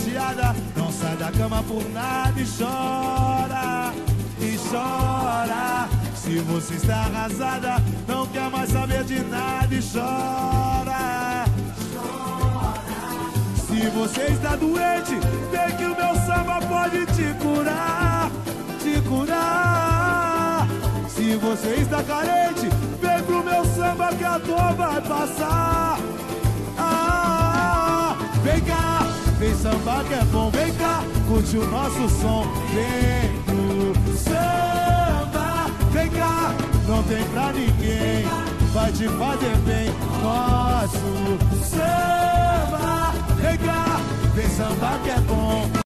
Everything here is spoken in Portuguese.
chateada, não sai da cama por nada e chora, e chora. Se você está arrasada, não quer mais saber de nada e chora, chora. Se você está doente, vem que o meu samba pode te curar, te curar. Se você está carente, vem pro meu samba que a dor vai passar. Vem cá, vem samba que é bom, vem cá, curte o nosso som. Vem pro samba, vem cá, não tem pra ninguém, vai te fazer bem. Nosso samba, vem cá, vem samba que é bom.